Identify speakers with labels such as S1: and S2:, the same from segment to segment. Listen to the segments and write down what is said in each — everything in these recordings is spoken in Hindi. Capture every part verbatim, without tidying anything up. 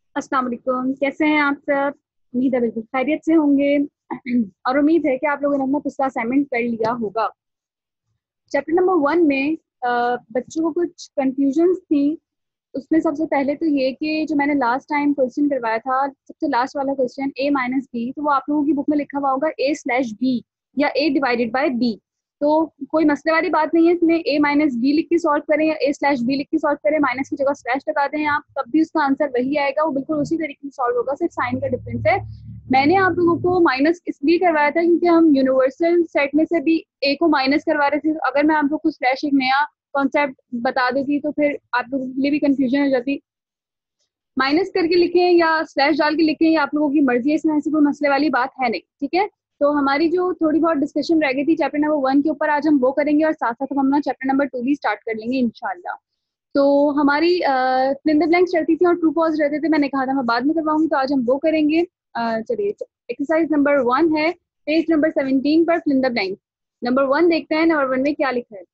S1: अस्सलाम वालेकुम, कैसे हैं आप सब। उम्मीद है बिल्कुल खैरियत से होंगे। और उम्मीद है कि आप लोगों ने अपना पिछला असाइनमेंट कर लिया होगा। चैप्टर नंबर वन में अ, बच्चों को कुछ कंफ्यूजन्स थी। उसमें सबसे पहले तो ये कि जो मैंने लास्ट टाइम क्वेश्चन करवाया था, सबसे लास्ट वाला क्वेश्चन ए माइनस बी, तो वो आप लोगों की बुक में लिखा हुआ होगा ए स्लैश बी या ए डिवाइडेड बाय बी। तो कोई मसले वाली बात नहीं है इसमें, ए माइनस बी लिख के सॉल्व करें या ए स्लैश बी लिख के सॉल्व करें, माइनस की जगह स्लैश लगा दें आप, तब भी उसका आंसर वही आएगा, वो बिल्कुल उसी तरीके से सॉल्व होगा, सिर्फ साइन का डिफरेंस है। मैंने आप लोगों को माइनस इसलिए करवाया था क्योंकि हम यूनिवर्सल सेट में से भी ए को माइनस करवा रहे थे। अगर मैं आप लोग को स्लैश एक नया कॉन्सेप्ट बता देती तो फिर आप लोगों के लिए भी कंफ्यूजन हो जाती। माइनस करके लिखें या स्लैश डाल के लिखें, या आप लोगों की मर्जी है, इसमें ऐसी कोई मसले वाली बात है नहीं, ठीक है। तो हमारी जो थोड़ी बहुत डिस्कशन रह गई थी चैप्टर नंबर वन के ऊपर, आज हम वो करेंगे और साथ साथ हम ना चैप्टर नंबर टू भी स्टार्ट कर लेंगे इंशाल्लाह। तो हमारी फिल इन द ब्लैंक्स रहती थी और ट्रू फॉल्स रहते थे, मैंने कहा था मैं बाद में करवाऊंगी, तो आज हम वो करेंगे। अ, चलिए, एक्सरसाइज नंबर वन है पेज नंबर सेवनटीन पर fill in the blanks. Number one देखते हैं, नंबर वन में क्या लिखा है।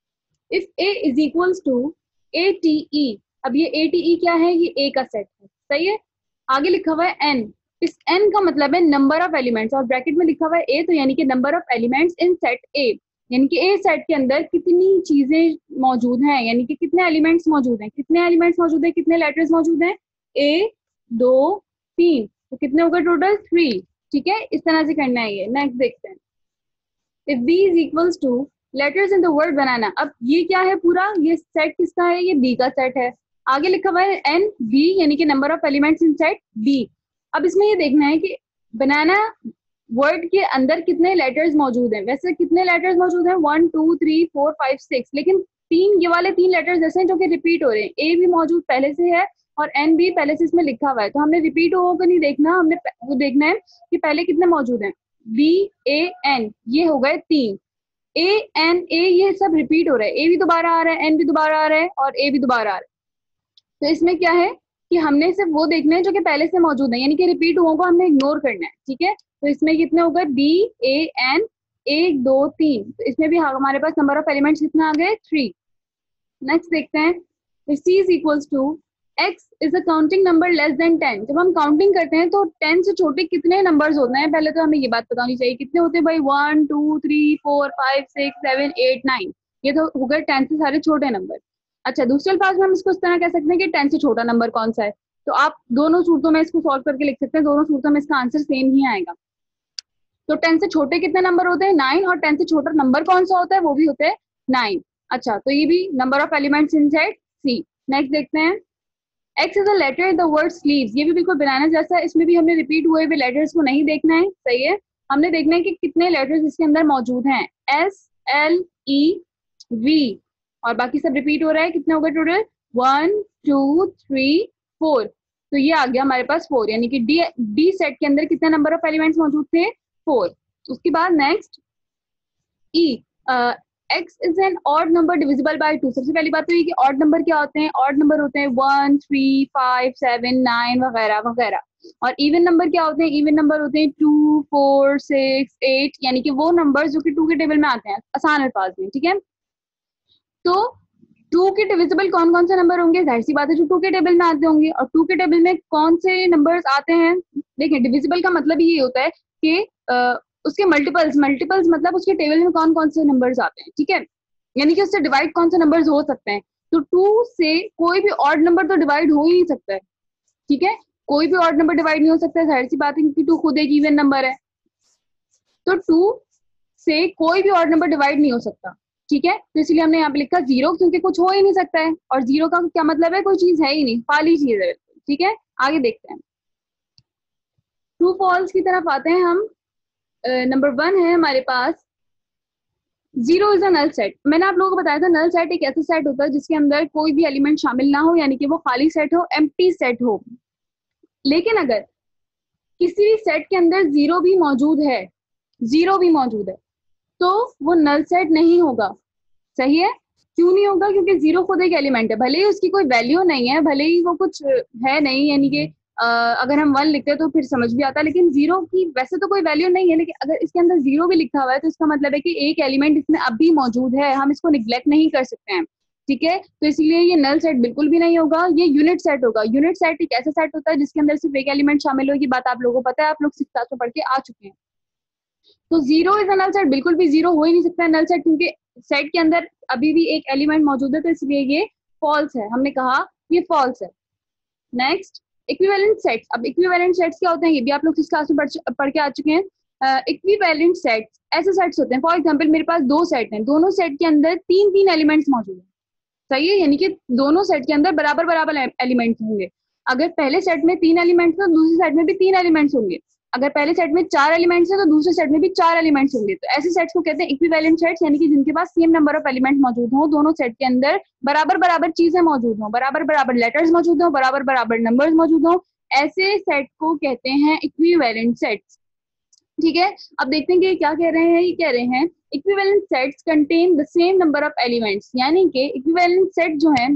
S1: If A is equals to A T E. अब ये ए टी ई क्या है, ये ए का सेट है, सही है। आगे लिखा हुआ है एन। इस एन का मतलब है नंबर ऑफ एलिमेंट्स, और ब्रैकेट में लिखा हुआ है ए, तो यानी कि number of elements in set A, यानी कि ए सेट के अंदर कितनी चीजें मौजूद हैं, यानी कि कितने एलिमेंट्स मौजूद हैं, कितने एलिमेंट्स मौजूद हैं, कितने लेटर्स मौजूद हैं, ए, दो, तीन, तो कितने हो गए टोटल, थ्री। ठीक है, इस तरह से करना है ये। नेक्स्ट देखते हैं। If B is equals to letters in the word banana. अब ये क्या है, पूरा ये सेट किसका है, ये बी का सेट है। आगे लिखा हुआ है एन बी, यानी कि number of elements in set B. अब इसमें ये देखना है कि बनाना वर्ड के अंदर कितने लेटर्स मौजूद हैं। वैसे कितने लेटर्स मौजूद हैं, one two three four five six, लेकिन तीन, ये वाले तीन लेटर्स ऐसे हैं जो कि रिपीट हो रहे हैं। ए भी मौजूद पहले से है और एन भी पहले से इसमें लिखा हुआ है, तो हमने रिपीट हो नहीं देखना, हमने वो देखना है कि पहले कितने मौजूद हैं। बी ए एन, ये हो गए तीन। ए एन ए, ये सब रिपीट हो रहा है, ए भी दोबारा आ रहा है, एन भी दोबारा आ रहा है और ए भी दोबारा आ रहा है। तो इसमें क्या है कि हमने सिर्फ वो देखना है जो कि पहले से मौजूद है, यानी कि रिपीट हुआ को हमने इग्नोर करना है, ठीक है। तो इसमें कितने हो गए, बी ए एन, एक दो तीन, तो इसमें भी हमारे पास नंबर ऑफ एलिमेंट्स कितना आ गए, थ्री। नेक्स्ट देखते हैं। C is equals to x is a counting number less than ten. जब हम काउंटिंग करते हैं तो टेन से छोटे कितने नंबर्स होते हैं, पहले तो हमें ये बात पता होनी चाहिए, कितने होते हैं भाई, one two three four five six seven eight nine, ये तो हो गए टेन से सारे छोटे नंबर। अच्छा, दूसरे अल्फाज में हम इसको इस तरह कह सकते हैं कि टेन से छोटा नंबर कौन सा है। तो आप दोनों सूरतों में इसको सॉल्व करके लिख सकते हैं, दोनों सूरतों में इसका आंसर सेम ही आएगा। तो टेन से छोटे कितने नंबर होते हैं, नाइन, और टेन से छोटा नंबर कौन सा होता है, वो भी होते हैं नाइन। अच्छा, तो ये भी number of elements in set C. Next देखते हैं। X is a letter in the word sleeves. ये भी बिल्कुल बनाना जैसा है, इसमें भी हमने रिपीट हुए हुए लेटर्स को नहीं देखना है, सही है। हमने देखना है कि कितने लेटर्स इसके अंदर मौजूद हैं, एस एल ई वी, और बाकी सब रिपीट हो रहा है। कितने हो गए total, one two three four, तो ये आ गया हमारे पास फोर, यानी कि डी डी सेट के अंदर कितने नंबर ऑफ एलिमेंट्स मौजूद थे, फोर। उसके बाद next E, x is an odd number divisible by two. सबसे पहली बात तो ये कि ऑड नंबर क्या होते हैं, ऑड नंबर होते हैं one three five seven nine वगैरह वगैरह। और इवन नंबर क्या होते हैं, इवन नंबर होते हैं टू फोर सिक्स एट, यानी कि वो नंबर जो कि टू के टेबल में आते हैं आसान अल्फाज में, ठीक है। तो टू के डिविजिबल कौन कौन से नंबर होंगे, जाहिर सी बात है जो टू के टेबल में आते होंगे। और टू के टेबल में कौन से नंबर्स आते हैं, देखिए डिविजिबल का मतलब ये होता है कि uh, उसके मल्टीपल्स, मल्टीपल्स मतलब उसके टेबल में कौन कौन से नंबर्स आते हैं, ठीक है, यानी कि उससे डिवाइड कौन से नंबर्स हो सकते हैं। तो टू से कोई भी ऑड नंबर तो डिवाइड हो ही नहीं सकता है, ठीक है, कोई भी ऑड नंबर डिवाइड नहीं हो सकता है, जाहिर सी बात है, क्योंकि टू खुद एक इवन नंबर है। तो टू से कोई भी ऑड नंबर डिवाइड नहीं हो सकता, ठीक है। तो इसलिए हमने यहाँ पे लिखा जीरो, क्योंकि कुछ हो ही नहीं सकता है, और जीरो का क्या मतलब है, कोई चीज है ही नहीं, खाली चीज है, ठीक है। आगे देखते हैं। ट्रू फॉल्स की तरफ आते हैं हम। नंबर uh, वन है हमारे पास, zero is a null set. मैंने आप लोगों को बताया था नल सेट एक ऐसा सेट होता है जिसके अंदर कोई भी एलिमेंट शामिल ना हो, यानी कि वो खाली सेट हो, एम्प्टी सेट हो। लेकिन अगर किसी भी सेट के अंदर जीरो भी मौजूद है, जीरो भी मौजूद है, तो वो नल सेट नहीं होगा, सही है। क्यों नहीं होगा, क्योंकि जीरो खुद एक एलिमेंट है, भले ही उसकी कोई वैल्यू नहीं है, भले ही वो कुछ है नहीं, यानी कि अगर हम वन लिखते हैं तो फिर समझ भी आता है, लेकिन जीरो की वैसे तो कोई वैल्यू नहीं है, लेकिन अगर इसके अंदर जीरो भी लिखा हुआ है तो इसका मतलब है कि एक एलिमेंट इसमें अब भी मौजूद है, हम इसको निग्लेक्ट नहीं कर सकते हैं। ठीक है, तो इसलिए ये नल सेट बिल्कुल भी नहीं होगा, ये यूनिट सेट होगा। यूनिट सेट एक ऐसा सेट होता है जिसके अंदर सिर्फ एक एलिमेंट शामिल हो, ये बात आप लोगों को पता है, आप लोग सिक्स क्लास में पढ़ के आ चुके हैं। तो zero is a null set, बिल्कुल भी जीरो हो ही नहीं सकता है नल सेट, क्योंकि सेट के अंदर अभी भी एक एलिमेंट मौजूद है, तो इसलिए ये फॉल्स है, हमने कहा ये फॉल्स है। Next, equivalent sets. अब इक्विवेलेंट सेट्स क्या होते हैं, ये भी आप लोग इस क्लास में पढ़, पढ़ के आ चुके हैं। इक्विवेलेंट सेट्स ऐसे सेट्स होते हैं, फॉर एग्जांपल मेरे पास दो सेट हैं, दोनों सेट के अंदर तीन तीन एलिमेंट्स मौजूद हैं, सही है, यानी कि दोनों सेट के अंदर बराबर बराबर एलिमेंट्स होंगे। अगर पहले सेट में तीन एलिमेंट्स तो दूसरे सेट में भी तीन एलिमेंट्स होंगे, अगर पहले सेट में चार एलिमेंट्स है तो दूसरे सेट में भी चार एलिमेंट्स होंगे। तो ऐसे सेट्स को कहते हैं इक्विवेलेंट सेट्स, यानी कि जिनके पास सेम नंबर ऑफ एलिमेंट मौजूद हो, दोनों सेट के अंदर बराबर बराबर चीजें मौजूद हो, बराबर बराबर लेटर्स मौजूद हो, बराबर बराबर नंबर्स मौजूद हो, ऐसे सेट को कहते हैं इक्विवेलेंट सेट्स। ठीक है, अब देखते हैं कि क्या कह रहे हैं। ये कह रहे हैं equivalent sets contain the same number of elements, यानी कि इक्विवेलेंट सेट जो है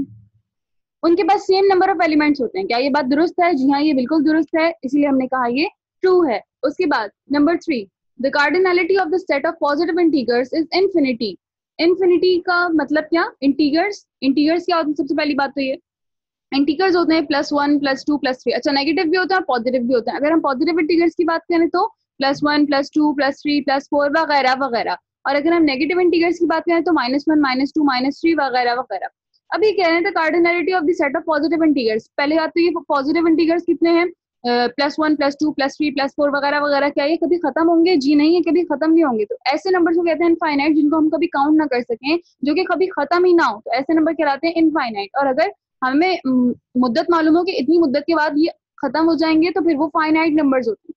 S1: उनके पास सेम नंबर ऑफ एलिमेंट्स होते हैं। क्या ये बात दुरुस्त है? जी हाँ, ये बिल्कुल दुरुस्त है, इसीलिए हमने कहा ये ट्रू है। उसके बाद number three, the cardinality of the set of positive integers is infinity. Infinity का मतलब क्या? इंटीजर्स। इंटीजर्स क्या होते हैं? सबसे पहली बात तो ये इंटीजर्स होते हैं plus one plus two plus three. अच्छा, नेगेटिव भी होते हैं और पॉजिटिव भी होते हैं। अगर हम पॉजिटिव इंटीजर्स की बात करें तो plus one plus two plus three plus four वगैरह वगैरह, और अगर हम नेगेटिव इंटीजर्स की बात करें तो minus one minus two minus three वगैरह वगैरह। अब ये कह रहे हैं cardinality of the set of positive integers. पहले बात तो ये पॉजिटिव इंटीजर्स कितने हैं? Plus one plus two plus three plus four वगैरह वगैरह, क्या ये कभी खत्म होंगे? जी नहीं, है कभी खत्म नहीं होंगे। तो ऐसे नंबर को कहते हैं इनफाइनाइट, जिनको हम कभी काउंट ना कर सकें, जो कि कभी खत्म ही ना हो, तो ऐसे नंबर कहलाते हैं इनफाइनाइट। और अगर हमें मुद्दत मालूम हो कि इतनी मुद्दत के बाद ये खत्म हो जाएंगे तो फिर वो फाइनाइट नंबर्स होते हैं।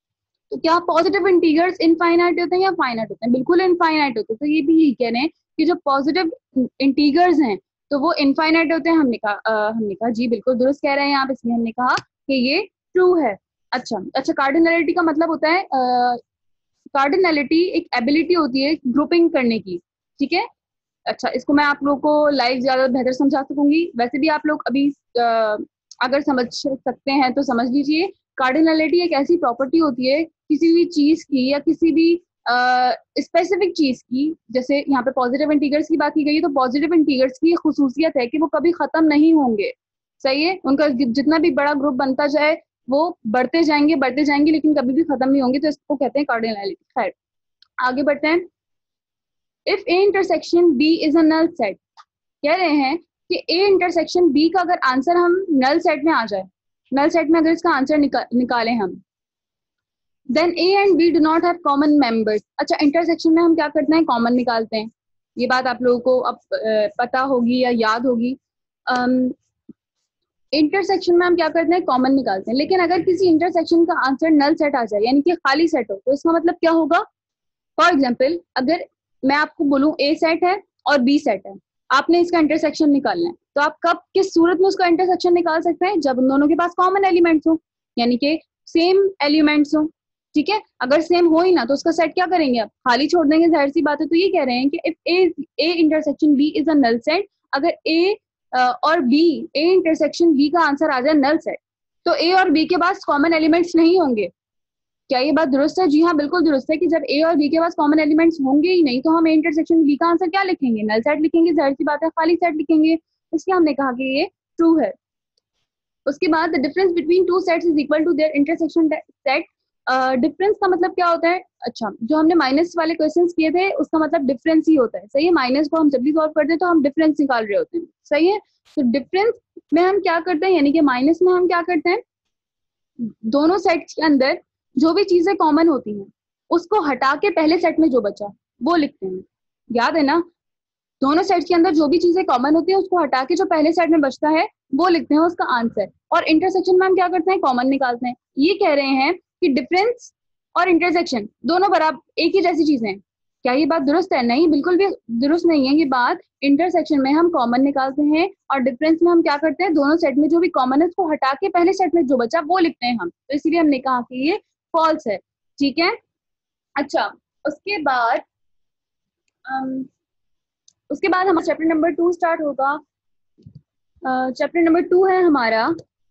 S1: तो क्या पॉजिटिव इंटीजर्स इनफाइनाइट होते हैं या फाइनाइट होते हैं? बिल्कुल इनफाइनाइट होते हैं। तो ये भी यही कह रहे हैं कि जो पॉजिटिव इंटीजर्स हैं तो वो इनफाइनाइट होते हैं। हमने कहा हमने कहा जी बिल्कुल दुरुस्त कह रहे हैं आप, इसलिए हमने कहा कि ये ट्रू है। अच्छा अच्छा कार्डिनलिटी का मतलब होता है, कार्डिनलिटी एक एबिलिटी होती है ग्रुपिंग करने की, ठीक है। अच्छा, इसको मैं आप लोगों को लाइव ज्यादा बेहतर समझा सकूंगी, वैसे भी आप लोग अभी आ, अगर समझ सकते हैं तो समझ लीजिए। कार्डिनलिटी एक ऐसी प्रॉपर्टी होती है किसी भी चीज की या किसी भी स्पेसिफिक चीज की। जैसे यहाँ पे पॉजिटिव इंटीजर्स की बात की गई है, तो पॉजिटिव इंटीजर्स की खुसूसियत है कि वो कभी खत्म नहीं होंगे, सही है। उनका जितना भी बड़ा ग्रुप बनता जाए वो बढ़ते जाएंगे बढ़ते जाएंगे लेकिन कभी भी खत्म नहीं होंगे, तो इसको कहते हैं कार्डिनलिटी। खैर आगे बढ़ते हैं। If A intersection B is a null set, कह रहे हैं कि ए इंटरसेक्शन बी का अगर आंसर हम नल सेट में आ जाए, नल सेट में अगर इसका आंसर निका, निकालें हम, then A and B do not have common members. अच्छा, इंटरसेक्शन में हम क्या करते हैं? कॉमन निकालते हैं। ये बात आप लोगों को अब पता होगी या याद होगी। इंटरसेक्शन में हम क्या करते हैं? कॉमन निकालते हैं। लेकिन अगर किसी इंटरसेक्शन का आंसर नल सेट आ जाए, यानी कि खाली सेट हो, तो इसका मतलब क्या होगा? फॉर एग्जाम्पल, अगर मैं आपको बोलूं ए सेट है और बी सेट है, आपने इसका इंटरसेक्शन निकालना है, तो आप कब किस सूरत में उसका इंटरसेक्शन निकाल सकते हैं? जब उन दोनों के पास कॉमन एलिमेंट्स हो, यानी कि सेम एलिमेंट्स हो, ठीक है। अगर सेम हो ही ना तो उसका सेट क्या करेंगे? आप खाली छोड़ देंगे, जाहिर सी बात है। तो ये कह रहे हैं कि if A A intersection B is a null set, अगर ए और बी ए इंटरसेक्शन बी का आंसर आ जाए नल सेट, तो ए और बी के पास कॉमन एलिमेंट्स नहीं होंगे। क्या ये बात दुरुस्त है? जी हाँ, बिल्कुल दुरुस्त है कि जब ए और बी के पास कॉमन एलिमेंट्स होंगे ही नहीं तो हम ए इंटरसेक्शन बी का आंसर क्या लिखेंगे? नल सेट लिखेंगे, जाहिर सी बात है, खाली सेट लिखेंगे। इसलिए हमने कहा कि ये ट्रू है। उसके बाद the difference between two sets is equal to their intersection set. Difference का मतलब क्या होता है? अच्छा, जो हमने माइनस वाले क्वेश्चंस किए थे उसका मतलब डिफरेंस ही होता है, सही है। माइनस को हम जब भी सॉल्व करते हैं तो हम डिफरेंस निकाल रहे होते हैं, सही है। तो डिफरेंस में हम क्या करते हैं, यानी कि माइनस में हम क्या करते हैं? दोनों सेट्स के अंदर जो भी चीजें कॉमन होती हैं उसको हटा के पहले सेट में जो बचा वो लिखते हैं। याद है ना? दोनों सेट्स के अंदर जो भी चीजें कॉमन होती है उसको हटा के जो पहले सेट में बचता है वो लिखते हैं उसका आंसर। और इंटरसेक्शन में हम क्या करते हैं? कॉमन निकालते हैं। ये कह रहे हैं कि डिफरेंस और इंटरसेक्शन दोनों बराबर एक ही जैसी चीजें हैं। क्या ये बात दुरुस्त है? नहीं, बिल्कुल भी दुरुस्त नहीं है ये बात। इंटरसेक्शन में हम कॉमन निकालते हैं और डिफरेंस में हम क्या करते हैं? दोनों सेट में जो भी कॉमन है उसको हटा के पहले सेट में जो बचा वो लिखते हैं हम। तो इसलिए हमने कहा कि ये फॉल्स है, ठीक है। अच्छा, उसके बाद um, उसके बाद हमारा चैप्टर नंबर टू स्टार्ट होगा। चैप्टर नंबर टू है हमारा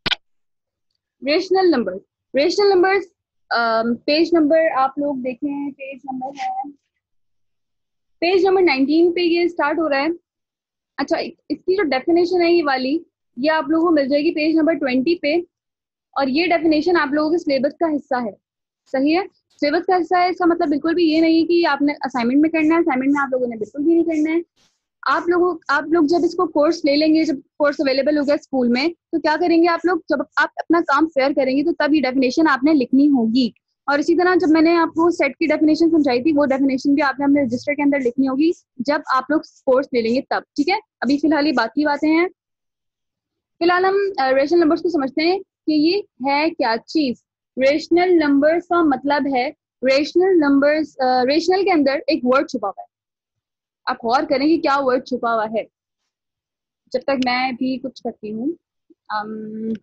S1: rational number. Rational numbers, page number आप लोग देखें, पेज नंबर है पेज नंबर नाइनटीन पे ये स्टार्ट हो रहा है। अच्छा, इसकी जो डेफिनेशन है ये वाली, ये आप लोगों को मिल जाएगी पेज नंबर ट्वेंटी पे, और ये डेफिनेशन आप लोगों के सिलेबस का हिस्सा है। सही है, सिलेबस का हिस्सा है, इसका मतलब बिल्कुल भी ये नहीं है कि आपने असाइनमेंट में करना है, असाइनमेंट में आप लोगों ने बिल्कुल भी नहीं करना है। आप लोगों आप लोग जब इसको कोर्स ले लेंगे, जब कोर्स अवेलेबल होगा स्कूल में, तो क्या करेंगे आप लोग, जब आप अपना काम फेयर करेंगे तो तब ये डेफिनेशन आपने लिखनी होगी। और इसी तरह जब मैंने आपको सेट की डेफिनेशन समझाई थी, वो डेफिनेशन भी आपने अपने रजिस्टर के अंदर लिखनी होगी जब आप लोग कोर्स ले लेंगे तब। ठीक है, अभी फिलहाल ये बाकी बातें हैं। फिलहाल हम रेशनल नंबर्स को समझते हैं कि ये है क्या चीज। रेशनल नंबर्स का मतलब है, रेशनल नंबर्स, रेशनल के अंदर एक वर्ड छुपा हुआ है। आप गौर करें कि क्या वर्ड छुपा हुआ है, जब तक मैं भी कुछ करती हूँ। um,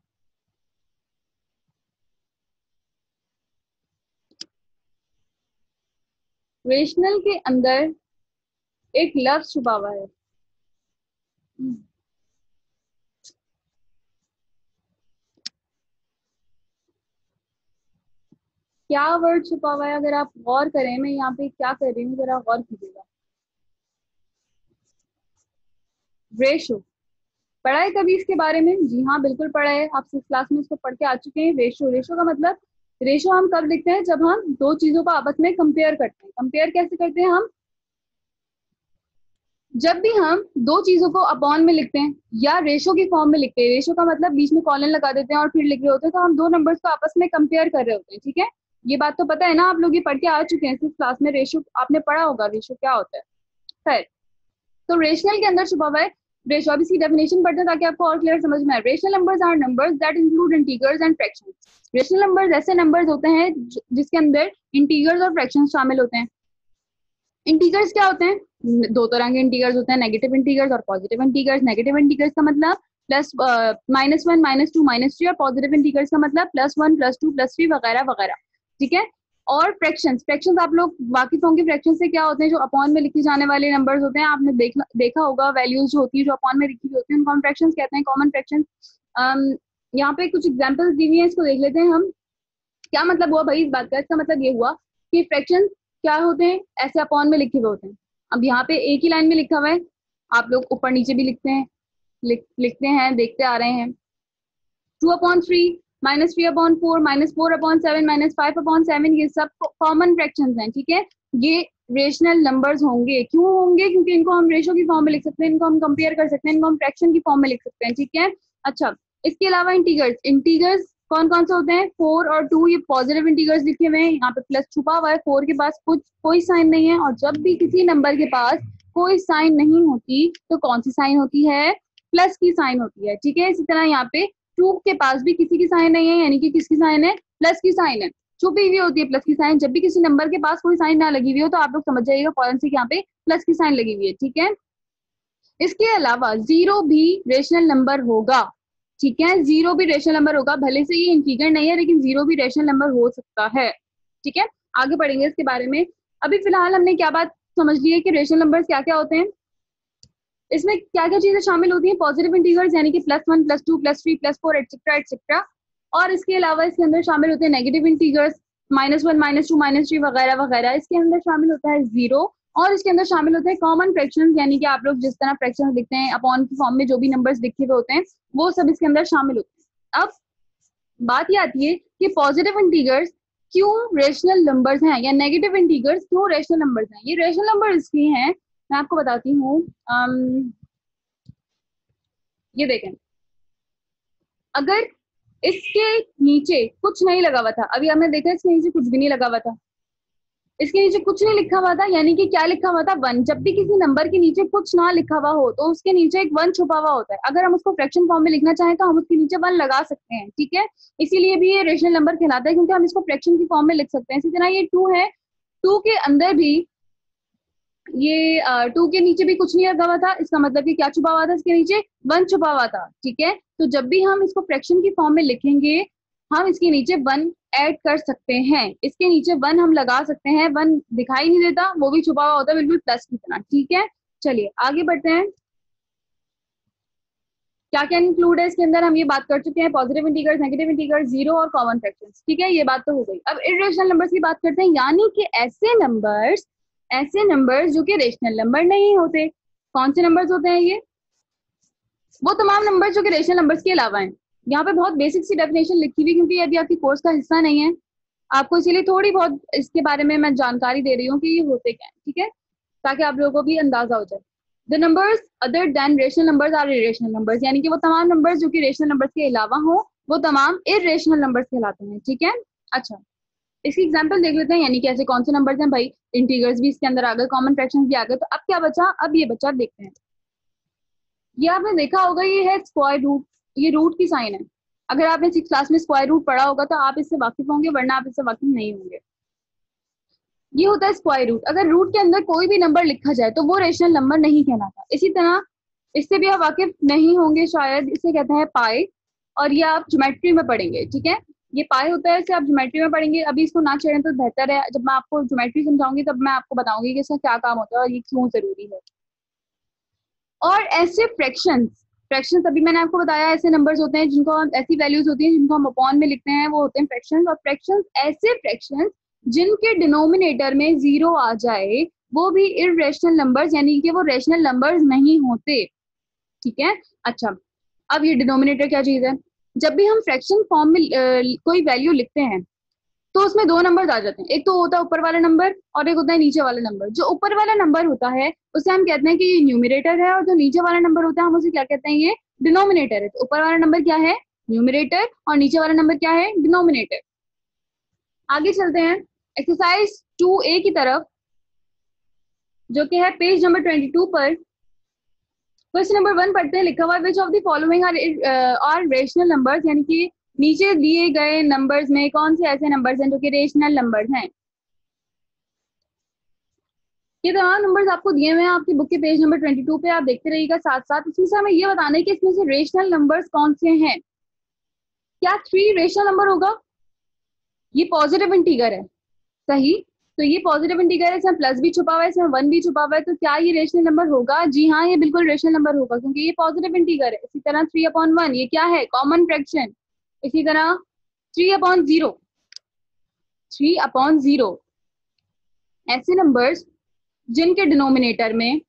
S1: रेशनल के अंदर एक लफ्ज छुपा हुआ है। क्या वर्ड छुपा हुआ है, अगर आप गौर करें, मैं यहाँ पे क्या कर रही हूँ जरा गौर कीजिएगा। रेशो, पढ़ा है कभी इसके बारे में? जी हाँ, बिल्कुल पढ़ा है, आप सिक्स क्लास में इसको पढ़ के आ चुके हैं। रेशो, रेशो का मतलब, रेशो हम कब लिखते हैं, जब हम दो चीजों को आपस में कंपेयर करते हैं। कंपेयर कैसे करते हैं हम, जब भी हम दो चीजों को अपॉन में लिखते हैं या रेशो की फॉर्म में लिखते हैं। रेशो का मतलब बीच में कॉलन लगा देते हैं और फिर लिख रहे होते हैं, तो हम दो नंबर्स को आपस में कंपेयर कर रहे होते हैं। ठीक है, ये बात तो पता है ना, आप लोग ये पढ़ के आ चुके हैं सिक्स क्लास में, रेशो आपने पढ़ा होगा, रेशो क्या होता है। खैर, तो रेशनल के अंदर छुपा हुआ है रेशो। अब इसकी डेफिनेशन पढ़ते हैं ताकि आपको और क्लियर समझ में आए। Rational numbers are numbers that include integers and fractions. Rational numbers ऐसे नंबर्स होते हैं जिसके अंदर इंटीजर्स और फ्रैक्शंस शामिल होते हैं। इंटीजर्स क्या होते हैं, दो तरह के इंटीजर्स होते हैं, नेगेटिव इंटीजर्स और पॉजिटिव इंटीजर्स। नेगेटिव इंटीजर्स का मतलब plus minus one minus two minus three, और पॉजिटिव इंटीजर्स का मतलब plus one plus two plus three वगैरह वगैरह। ठीक है, और फ्रैक्शंस, फ्रैक्शंस आप लोग वाकिफ होंगे फ्रैक्शन से क्या होते हैं, जो अपॉन में लिखे जाने वाले नंबर्स होते हैं। आपने देखा देखा होगा, वैल्यूज जो होती है जो अपॉन में लिखी होती है उनको हम फ्रैक्शंस कहते हैं, कॉमन फ्रैक्शंस। यहाँ पे कुछ एग्जांपल्स दी हुई हैं, इसको देख लेते हैं हम। क्या मतलब हुआ भाई इस बात का, इसका मतलब ये हुआ कि फ्रैक्शन क्या होते हैं, ऐसे अपॉन में लिखे हुए होते हैं। अब यहाँ पे एक ही लाइन में लिखा हुआ है, आप लोग ऊपर नीचे भी लिखते हैं, लिख, लिखते हैं, देखते आ रहे हैं। Two upon three, minus three upon four, minus four upon seven, minus five upon seven, ये सब कॉमन फ्रैक्शंस हैं। ठीक है, ये रेशनल नंबर्स होंगे। क्यों होंगे, क्योंकि इनको हम रेशो की फॉर्म में लिख सकते हैं, इनको हम कंपेयर कर सकते हैं, इनको हम फ्रैक्शन की फॉर्म में लिख सकते हैं। ठीक है, अच्छा, इसके अलावा इंटीजर्स, इंटीजर्स कौन कौन से होते हैं, फोर और टू, ये पॉजिटिव इंटीजर्स लिखे हुए हैं। यहाँ पे प्लस छुपा हुआ है, फोर के पास कुछ कोई साइन नहीं है, और जब भी किसी नंबर के पास कोई साइन नहीं होती तो कौन सी साइन होती है, प्लस की साइन होती है। ठीक है, इसी तरह यहाँ पे टू के पास भी किसी की साइन नहीं है, यानी कि किसकी साइन है, प्लस की साइन है। छुपी हुई होती है प्लस की साइन। जब भी किसी नंबर के पास कोई साइन ना लगी हुई हो तो आप लोग समझ जाइएगा फौरन से यहाँ पे प्लस की साइन लगी हुई है। ठीक है, इसके अलावा जीरो भी रेशनल नंबर होगा। ठीक है, जीरो भी रेशनल नंबर होगा, भले से ये इंटीजर नहीं है लेकिन जीरो भी रेशनल नंबर हो सकता है। ठीक है, आगे बढ़ेंगे इसके बारे में। अभी फिलहाल हमने क्या बात समझ ली है कि रेशनल नंबर्स क्या क्या होते हैं, इसमें क्या क्या चीजें शामिल होती हैं। पॉजिटिव इंटीजर्स यानी कि plus one plus two plus three plus four etcetera etcetera, और इसके अलावा इसके अंदर शामिल होते हैं negative integers, minus one minus two minus three वगैरह वगैरह। इसके अंदर शामिल होता है जीरो, और इसके अंदर शामिल होते हैं कॉमन फ्रैक्शंस, यानी कि आप लोग जिस तरह फ्रैक्शंस लिखते हैं अपॉन की फॉर्म में, जो भी नंबर्स लिखे हुए होते हैं वो सब इसके अंदर शामिल होते हैं। अब बात ये आती है कि पॉजिटिव इंटीजर्स क्यों रेशनल नंबर्स हैं, या नेगेटिव इंटीजर्स क्यों रेशनल नंबर्स हैं। ये रेशनल नंबर इसलिए हैं, मैं आपको बताती हूँ। ये देखें, अगर इसके नीचे कुछ नहीं लगा हुआ था, अभी हमने देखा इसके नीचे कुछ भी नहीं लगा हुआ था, इसके नीचे कुछ नहीं लिखा हुआ था, यानी कि क्या लिखा हुआ था, वन। जब भी किसी नंबर के नीचे कुछ ना लिखा हुआ हो तो उसके नीचे एक वन छुपा हुआ होता है। अगर हम उसको फ्रैक्शन फॉर्म में लिखना चाहें तो हम उसके नीचे वन लगा सकते हैं। ठीक है, इसीलिए भी ये रेशनल नंबर कहलाता है, क्योंकि हम इसको फ्रैक्शन की फॉर्म में लिख सकते हैं। इसी तरह ये टू है, टू के अंदर भी ये टू के नीचे भी कुछ नहीं लगा हुआ था, इसका मतलब कि क्या छुपा हुआ था, इसके नीचे वन छुपा हुआ था। ठीक है, तो जब भी हम इसको फ्रैक्शन की फॉर्म में लिखेंगे हम इसके नीचे वन ऐड कर सकते हैं, इसके नीचे वन हम लगा सकते हैं। वन दिखाई नहीं देता, वो भी छुपा हुआ होता है बिल्कुल प्लस की तरह। ठीक है, चलिए आगे बढ़ते हैं। क्या क्या इंक्लूड है इसके अंदर, हम ये बात कर चुके हैं, positive integers, negative integers, zero और कॉमन फ्रैक्शंस। ठीक है, ये बात तो हो गई। अब इर्रेशनल नंबर्स की बात करते हैं, यानी कि ऐसे नंबर्स ऐसे नंबर्स जो कि रेशनल नंबर नहीं होते। कौन से नंबर्स होते हैं ये, वो तमाम नंबर जो कि रेशनल नंबर्स के अलावा हैं। यहाँ पे बहुत बेसिक सी डेफिनेशन लिखी हुई, क्योंकि यदि आपकी कोर्स का हिस्सा नहीं है आपको, इसीलिए थोड़ी बहुत इसके बारे में मैं जानकारी दे रही हूँ कि ये होते क्या है, ठीक है, ताकि आप लोगों को भी अंदाजा हो जाए। The numbers other than rational numbers are irrational numbers, यानी कि वो तमाम नंबर्स जो कि रेशनल नंबर्स के अलावा हो वो तमाम इरेशनल नंबर्स कहलाते हैं, ठीक है। अच्छा, इसकी एग्जांपल देख लेते हैं, यानी कि ऐसे कौन से नंबर्स हैं भाई। इंटीजर्स भी इसके अंदर आ गए, कॉमन फ्रैक्शंस भी आ गए, तो अब क्या बचा, अब ये बचा देखते हैं। ये आपने देखा होगा, ये है स्क्वायर रूट, ये रूट की साइन है। अगर आपने सिक्स क्लास में स्क्वायर रूट पढ़ा होगा तो आप इससे वाकिफ होंगे, वरना आप इससे वाकिफ नहीं होंगे। ये होता है स्क्वायर रूट। अगर रूट के अंदर कोई भी नंबर लिखा जाए तो वो रेशनल नंबर नहीं कहलाता। इसी तरह इससे भी आप वाकिफ नहीं होंगे शायद, इसे कहते हैं पाई, और ये आप ज्योमेट्री में पढ़ेंगे, ठीक है। ये पाई होता है, इसे आप ज्योमेट्री में पढ़ेंगे। अभी इसको ना छेड़ें तो बेहतर है, जब मैं आपको ज्योमेट्री समझाऊंगी तब मैं आपको बताऊंगी कि इसका क्या काम होता है और ये क्यों जरूरी है। और ऐसे फ्रैक्शंस, फ्रैक्शंस अभी मैंने आपको बताया ऐसे नंबर्स होते हैं जिनको हम, ऐसी वैल्यूज होती हैं जिनको हम अपॉन में लिखते हैं, वो होते हैं फ्रैक्शंस। और फ्रैक्शंस ऐसे फ्रैक्शंस जिनके डिनोमिनेटर में जीरो आ जाए वो भी इररेशनल नंबर्स, यानी कि वो रेशनल नंबर्स नहीं होते, ठीक है। अच्छा, अब ये डिनोमिनेटर क्या चीज है। जब भी हम फ्रैक्शन फॉर्म में uh, कोई वैल्यू लिखते हैं तो उसमें दो नंबर आ जाते हैं, एक तो होता है ऊपर वाला नंबर और एक होता है नीचे वाला नंबर। जो ऊपर वाला नंबर होता है उसे हम कहते हैं कि ये न्यूमरेटर है, और जो नीचे वाला नंबर होता है हम उसे क्या कहते हैं, ये डिनोमिनेटर है। तो ऊपर वाला नंबर क्या है, न्यूमरेटर, और नीचे वाला नंबर क्या है, डिनोमिनेटर। आगे चलते हैं एक्सरसाइज टू ए की तरफ, जो कि है पेज नंबर ट्वेंटी टू पर। क्वेश्चन नंबर वन पढ़ते हैं। लिखा हुआ है which of the following are are rational numbers, यानी कि नीचे दिए गए नंबर्स में कौन से ऐसे नंबर्स हैं जो कि रेशनल नंबर्स हैं। ये तमाम नंबर्स आपको दिए हुए हैं आपकी बुक के पेज नंबर ट्वेंटी टू पे, आप देखते रहिएगा साथ साथ। इसमें से हमें ये बताना है कि इसमें से रेशनल नंबर्स कौन से हैं। क्या थ्री रेशनल नंबर होगा, ये पॉजिटिव इंटीगर है, सही। तो ये पॉजिटिव इंटीगर है, इसमें प्लस भी छुपा हुआ है, इसमें वन भी छुपा हुआ है, तो क्या ये रेशनल नंबर होगा, जी हाँ ये बिल्कुल रेशनल नंबर होगा क्योंकि ये पॉजिटिव इंटीगर है। इसी तरह थ्री अपॉन वन, ये क्या है, कॉमन फ्रैक्शन। इसी तरह three upon zero, three upon zero, ऐसे नंबर्स जिनके डिनोमिनेटर में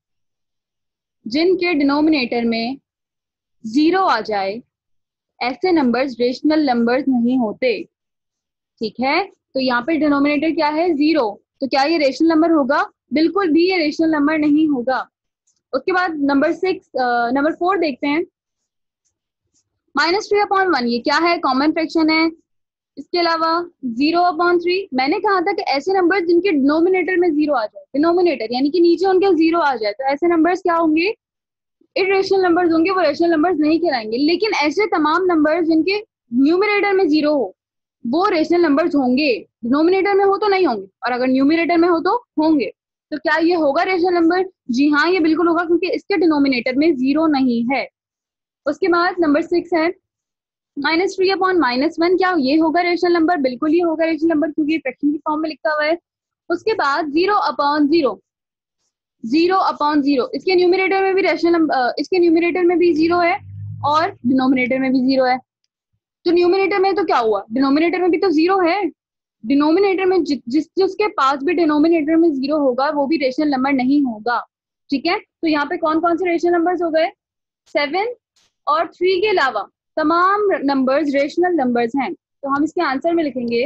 S1: जिनके डिनोमिनेटर में जीरो आ जाए, ऐसे नंबर्स रेशनल नंबर्स नहीं होते, ठीक है। तो यहाँ पे डिनोमिनेटर क्या है, जीरो, तो क्या ये रेशनल नंबर होगा, बिल्कुल भी ये रेशनल नंबर नहीं होगा। उसके बाद नंबर सिक्स नंबर फोर देखते हैं। माइनस थ्री अपॉन वन, ये क्या है, कॉमन फ्रैक्शन है। इसके अलावा जीरो अपॉन थ्री, मैंने कहा था कि ऐसे नंबर जिनके डिनोमिनेटर में जीरो आ जाए, डिनोमिनेटर यानी कि नीचे उनके जीरो आ जाए, तो ऐसे नंबर्स क्या होंगे, इरेशनल नंबर्स होंगे, वो रेशनल नंबर्स नहीं कहलाएंगे। लेकिन ऐसे तमाम नंबर्स जिनके न्यूमरेटर में जीरो हो वो रेशनल नंबर्स होंगे, डिनोमिनेटर में हो तो नहीं होंगे, और अगर न्यूमरेटर में हो तो होंगे। तो क्या ये होगा रेशनल नंबर, जी हाँ ये बिल्कुल होगा क्योंकि इसके डिनोमिनेटर में जीरो नहीं है। उसके बाद नंबर सिक्स है minus three upon minus one, क्या ये होगा रेशनल नंबर, बिल्कुल ही होगा रेशनल नंबर क्योंकि फ्रैक्शन की फॉर्म में लिखा हुआ है। उसके बाद zero upon zero, zero upon zero, इसके न्यूमरेटर में भी रेशनल नंबर, इसके न्यूमरेटर में भी जीरो है और डिनोमिनेटर में भी जीरो है। तो न्यूमरेटर में तो क्या हुआ, डिनोमिनेटर में भी तो जीरो है। डिनोमिनेटर में जि, जिस जिसके पास भी डिनोमिनेटर में जीरो होगा वो भी रेशनल नंबर नहीं होगा, ठीक है। तो यहाँ पे कौन कौन से रेशनल नंबर्स हो गए, सेवन और थ्री के अलावा तमाम नंबर्स रेशनल नंबर्स हैं। तो हम इसके आंसर में लिखेंगे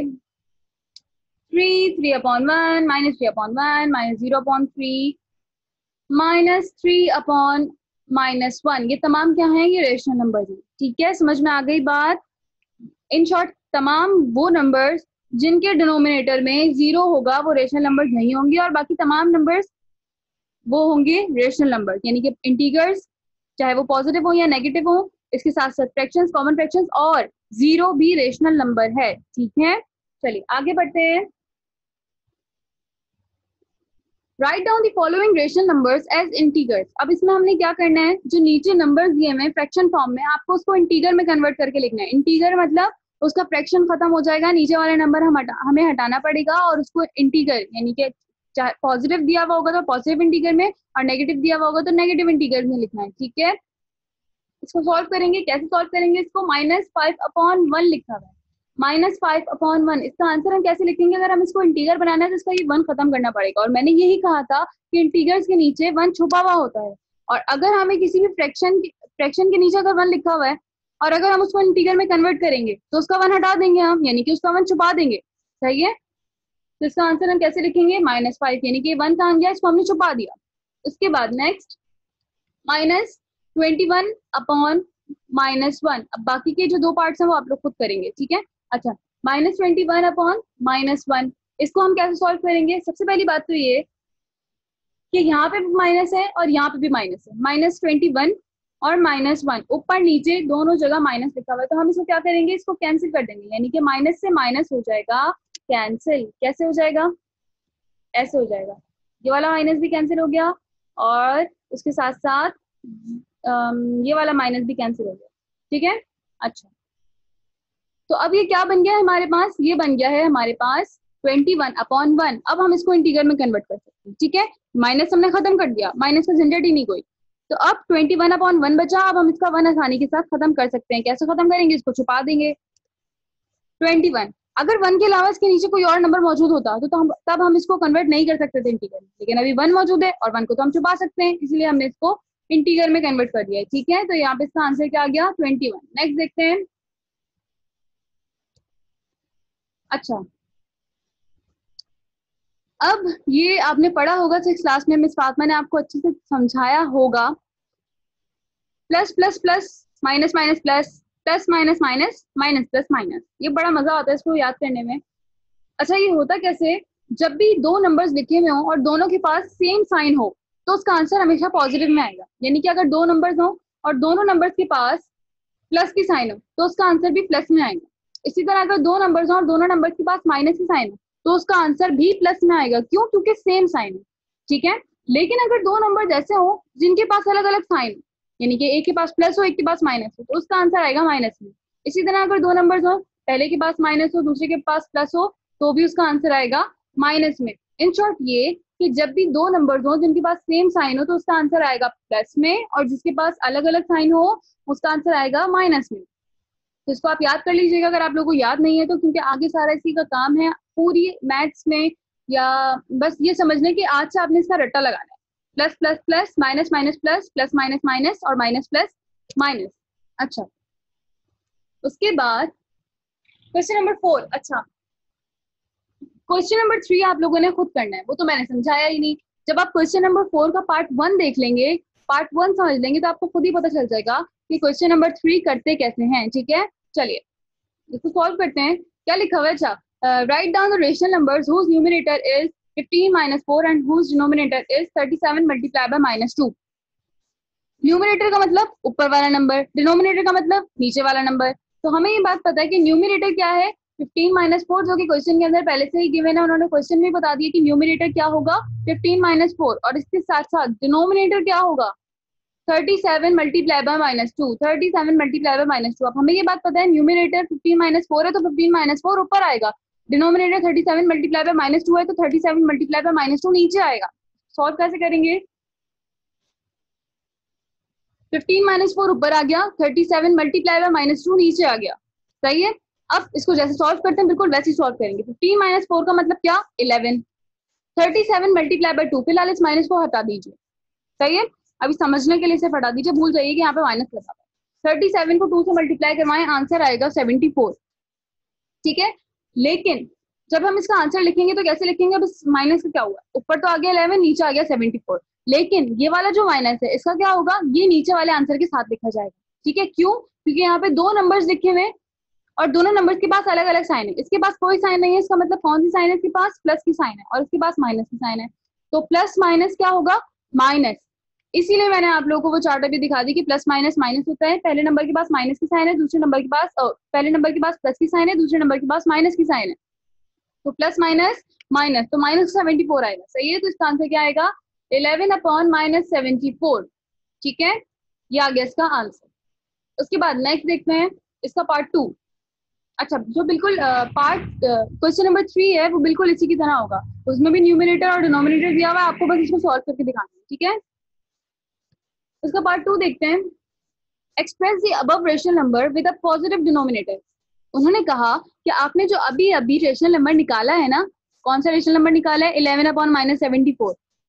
S1: three, three upon one, minus three upon one, minus zero upon three, minus three upon minus one, ये तमाम क्या है, ये रेशनल नंबर्स हैं, ठीक है। समझ में आ गई बात। इन शॉर्ट तमाम वो नंबर्स जिनके डिनोमिनेटर में जीरो होगा वो रेशनल नंबर्स नहीं होंगे, और बाकी तमाम नंबर्स वो होंगे रेशनल नंबर्स, यानी कि इंटीजर्स चाहे वो पॉजिटिव हो या नेगेटिव हो। इसके साथ साथ फ्रैक्शंस, कॉमन फ्रैक्शंस और जीरो भी रेशनल नंबर है, ठीक है। चलिए आगे बढ़ते हैं। Write down the following rational numbers as integers. अब इसमें हमने क्या करना है, जो नीचे नंबर्स दिए हुए फ्रैक्शन फॉर्म में, आपको उसको इंटीजर में कन्वर्ट करके लिखना है। इंटीजर मतलब उसका फ्रैक्शन खत्म हो जाएगा, नीचे वाला नंबर हम हटा, हमें हटाना पड़ेगा और उसको इंटीजर यानी कि चाहे पॉजिटिव दिया हुआ होगा तो पॉजिटिव इंटीजर में और नेगेटिव दिया हुआ होगा तो नेगेटिव इंटीजर में लिखना है, ठीक है। इसको सॉल्व करेंगे, कैसे सॉल्व करेंगे इसको, माइनस फाइव अपॉन वन लिखा हुआ है, माइनस फाइव अपॉन वन, इसका आंसर हम कैसे लिखेंगे, अगर हम इसको इंटीजर बनाना है तो इसका ये वन खत्म करना पड़ेगा। और मैंने यही कहा था कि इंटीजर्स के नीचे वन छुपा हुआ होता है, और अगर हमें किसी भी फ्रैक्शन फ्रैक्शन के नीचे अगर वन लिखा हुआ है और अगर हम उसको इंटीजर में कन्वर्ट करेंगे तो उसका वन हटा देंगे हम, यानी कि उसका वन छुपा देंगे, सही है। तो इसका आंसर हम कैसे लिखेंगे, माइनस फाइव, यानी कि वन कहाँ गया, इसको हमने छुपा दिया। उसके बाद next minus twenty one upon minus one. अब बाकी के जो दो पार्ट्स हैं वो आप लोग खुद करेंगे, ठीक है। अच्छा, minus twenty one upon minus one, इसको हम कैसे सॉल्व करेंगे। सबसे पहली बात तो ये कि यहाँ पे भी माइनस है और यहाँ पे भी माइनस है, माइनस ट्वेंटी वन और माइनस वन, ऊपर नीचे दोनों जगह माइनस लिखा हुआ है, तो हम इसको क्या करेंगे, इसको कैंसिल कर देंगे, यानी कि माइनस से माइनस हो जाएगा कैंसिल। कैसे हो जाएगा, ऐसे हो जाएगा, ये वाला माइनस भी कैंसिल हो गया और उसके साथ साथ ये वाला माइनस भी कैंसिल हो गया, ठीक है। अच्छा, तो अब ये क्या बन गया है हमारे पास, ये बन गया है हमारे पास ट्वेंटी वन अपॉन वन। अब हम इसको इंटीजर में कन्वर्ट कर सकते हैं, ठीक है। माइनस हमने खत्म कर दिया, माइनस का झंझट ही नहीं कोई, तो अब ट्वेंटी वन अपॉन वन बचा। अब हम इसका वन आसानी के साथ खत्म कर सकते हैं। कैसे खत्म करेंगे, इसको छुपा देंगे ट्वेंटी वन। अगर वन के अलावा इसके नीचे कोई और नंबर मौजूद होता तो, तो हम तब हम इसको कन्वर्ट नहीं कर सकते थे इंटीजर में, लेकिन अभी वन मौजूद है और वन को तो हम छुपा सकते हैं, इसलिए हमने इसको इंटीजर में कन्वर्ट कर दिया है, ठीक है। तो यहाँ पे इसका आंसर क्या आ गया, ट्वेंटी वन। नेक्स्ट देखते हैं। अच्छा, अब ये आपने पढ़ा होगा सिक्स क्लास में, मिस फातिमा ने आपको अच्छे से समझाया होगा, plus plus plus minus minus plus plus minus minus minus plus minus, ये बड़ा मजा आता है इसको याद करने में। अच्छा, ये होता कैसे, जब भी दो नंबर्स लिखे हुए हों और दोनों के पास सेम साइन हो तो उसका आंसर हमेशा पॉजिटिव में आएगा, यानी कि अगर दो नंबर्स हो और दोनों नंबर्स के पास प्लस की साइन हो तो उसका आंसर भी प्लस में आएगा। इसी तरह अगर दो नंबर्स हो और दोनों नंबर्स के पास माइनस की साइन हो तो उसका आंसर भी प्लस में आएगा, क्यों, क्योंकि सेम साइन है, ठीक है। लेकिन अगर दो नंबर ऐसे हो जिनके पास अलग अलग साइन, यानी कि एक के पास प्लस हो एक के पास माइनस हो, तो उसका आंसर आएगा माइनस में। इसी तरह अगर दो नंबर्स हो, पहले के पास माइनस हो दूसरे के पास प्लस हो, तो भी उसका आंसर आएगा माइनस में। इन शॉर्ट ये कि जब भी दो नंबर्स हो जिनके पास सेम साइन हो तो उसका आंसर आएगा प्लस में, और जिसके पास अलग अलग साइन हो उसका आंसर आएगा माइनस में। तो इसको आप याद कर लीजिएगा अगर आप लोगों को याद नहीं है तो, क्योंकि आगे सारा इसी का काम है पूरी मैथ्स में, या बस ये समझने कि आज से आपने इसका रट्टा लगाना है, plus plus plus minus minus plus plus minus minus और माइनस प्लस माइनस। अच्छा, उसके बाद क्वेश्चन नंबर फोर। अच्छा, क्वेश्चन नंबर थ्री आप लोगों ने खुद करना है, वो तो मैंने समझाया ही नहीं। जब आप क्वेश्चन नंबर फोर का पार्ट वन देख लेंगे, पार्ट वन समझ लेंगे, तो आपको खुद ही पता चल जाएगा कि क्वेश्चन नंबर थ्री करते कैसे हैं, ठीक है। चलिए इसको सॉल्व करते हैं। क्या लिखा हुआ है, अच्छा, write down the rational numbers whose numerator is fifteen minus four and whose denominator is thirty seven multiply by minus two. Numerator का मतलब ऊपर वाला नंबर, डिनोमिनेटर का मतलब नीचे वाला नंबर। तो हमें ये बात पता है कि न्यूमरेटर क्या है, फिफ्टीन माइनस फोर, जो कि क्वेश्चन के अंदर पहले से ही गिवन है, उन्होंने क्वेश्चन में बता दिया कि न्यूमरेटर क्या होगा फिफ्टीन माइनस फोर, और इसके साथ साथ डिनोमिनेटर क्या होगा thirty seven multiply by minus two, thirty seven multiply by minus two. अब हमें ये बात पता है न्यूमरेटर फिफ्टीन माइनस फोर है तो फिफ्टीन माइनस फोर ऊपर आएगा, denominator thirty seven multiply by minus two है तो thirty seven multiply by minus two नीचे आएगा। सॉल्व कैसे करेंगे, फिफ्टीन माइनस फोर ऊपर आ गया, thirty seven multiply by minus two नीचे आ गया, सही है। अब इसको जैसे सॉल्व करते हैं बिल्कुल वैसे ही सॉल्व करेंगे। फिफ्टीन माइनस फोर का मतलब क्या, eleven, thirty seven multiply by two, फिलहाल इस माइनस को हटा दीजिए, सही है। अभी समझने के लिए इसे हटा दीजिए, भूल जाइए कि यहाँ पे माइनस लगा है। थर्टी सेवन को टू से मल्टीप्लाई करवाएं, आंसर आएगा सेवेंटी फोर, ठीक है। लेकिन जब हम इसका आंसर लिखेंगे तो कैसे लिखेंगे, अब इस माइनस का क्या हुआ, ऊपर तो आ गया इलेवन, नीचे आ गया सेवेंटी फोर, लेकिन ये वाला जो माइनस है इसका क्या होगा, ये नीचे वाले आंसर के साथ लिखा जाएगा, ठीक है। क्यों, क्योंकि यहाँ पे दो नंबर्स लिखे हुए और दोनों नंबर्स के पास अलग अलग साइन है। इसके पास कोई साइन नहीं है, इसका मतलब कौन सी साइन है, इसके पास प्लस की साइन है, और इसके पास माइनस की साइन है, तो प्लस माइनस क्या होगा, माइनस। इसीलिए मैंने आप लोगों को वो चार्ट भी दिखा दी कि प्लस माइनस माइनस होता है, पहले नंबर के पास माइनस की साइन है, दूसरे नंबर के पास ओ, पहले नंबर के पास प्लस की साइन है, दूसरे नंबर के पास माइनस की साइन है, तो प्लस माइनस माइनस, तो माइनस सेवेंटी फोर आएगा, सही है। तो इसका आंसर क्या आएगा, eleven upon minus seventy four, ठीक है, ये आ गया इसका आंसर। उसके बाद नेक्स्ट देखते हैं इसका पार्ट टू। अच्छा, जो बिल्कुल पार्ट क्वेश्चन नंबर थ्री है वो बिल्कुल इसी की तरह होगा, उसमें भी न्यूमरेटर और डिनोमिनेटर दिया हुआ है, आपको बस इसको सॉल्व करके दिखाना है, ठीक है। इसका पार्ट टू देखते हैं। Express the above rational number with a positive denominator. उन्होंने कहा कि आपने जो अभी अभी रेशनल नंबर निकाला है ना, कौन सा रेशनल नंबर निकाला है, eleven upon minus seventy four,